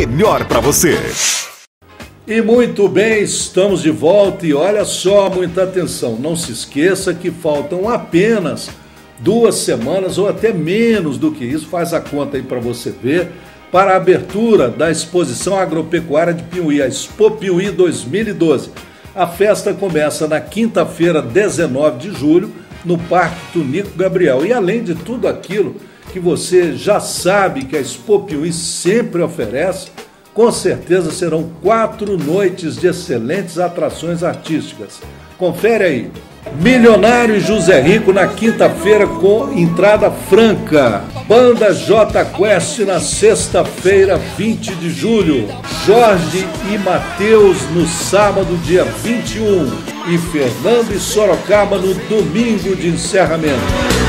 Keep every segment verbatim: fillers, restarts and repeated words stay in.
melhor para você. E muito bem, estamos de volta e olha só, muita atenção, não se esqueça que faltam apenas duas semanas ou até menos do que isso, faz a conta aí para você ver, para a abertura da Exposição Agropecuária de Piuí, a Expo Piuí dois mil e doze. A festa começa na quinta-feira, dezenove de julho, no Parque Tunico Gabriel. E além de tudo aquilo que você já sabe que a Expo Piuí sempre oferece, com certeza serão quatro noites de excelentes atrações artísticas. Confere aí. Milionário e José Rico na quinta-feira com entrada franca. Banda J Quest na sexta-feira, vinte de julho. Jorge e Matheus no sábado, dia vinte e um. E Fernando e Sorocaba no domingo de encerramento.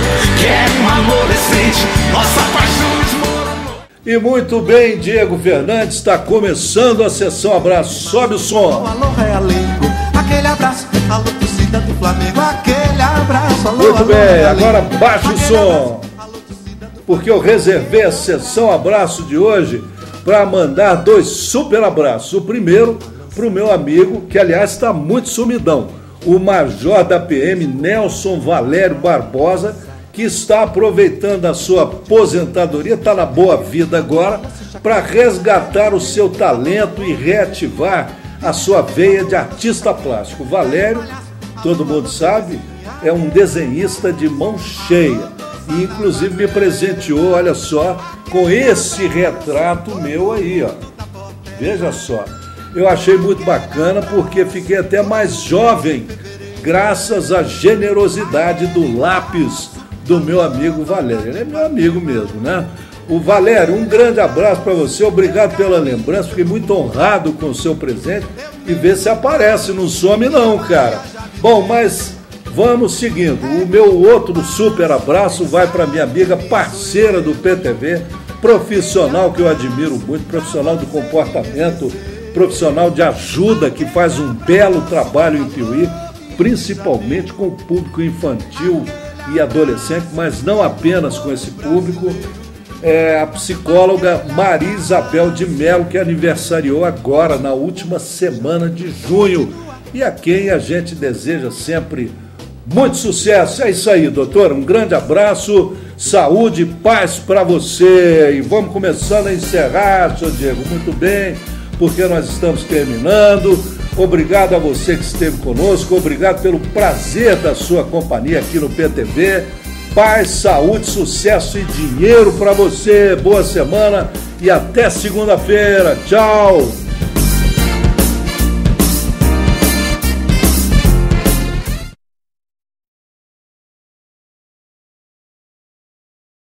Quero um amor decente, nossa paixão desmoronou. E muito bem, Diego Fernandes, está começando a sessão Abraço. Sobe o som. Alô, Realengo, aquele abraço, alô, torcida do Flamengo, aquele abraço, alô, Muito alô, bem, Realengo, agora baixa o aquele som, abraço, alô, torcida do porque eu reservei a sessão Abraço de hoje para mandar dois super abraços. O primeiro para o meu amigo, que aliás está muito sumidão, o Major da P M, Nelson Valério Barbosa, que está aproveitando a sua aposentadoria, está na boa vida agora, para resgatar o seu talento e reativar a sua veia de artista plástico. Valério, todo mundo sabe, é um desenhista de mão cheia e inclusive me presenteou, olha só, com esse retrato meu aí, ó. Veja só, eu achei muito bacana porque fiquei até mais jovem graças à generosidade do lápis do meu amigo Valério. Ele é meu amigo mesmo, né? O Valério, um grande abraço para você, obrigado pela lembrança, fiquei muito honrado com o seu presente e vê se aparece, não some não, cara. Bom, mas vamos seguindo. O meu outro super abraço vai para minha amiga parceira do P T V, profissional que eu admiro muito, profissional do comportamento, profissional de ajuda, que faz um belo trabalho em Piuí, principalmente com o público infantil e adolescente, mas não apenas com esse público. É a psicóloga Maria Isabel de Mello, que aniversariou agora, na última semana de junho, e a quem a gente deseja sempre muito sucesso. É isso aí, doutora, um grande abraço, saúde e paz para você. E vamos começando a encerrar, senhor Diego, muito bem, porque nós estamos terminando. Obrigado a você que esteve conosco, obrigado pelo prazer da sua companhia aqui no P T V. Paz, saúde, sucesso e dinheiro para você. Boa semana e até segunda-feira. Tchau!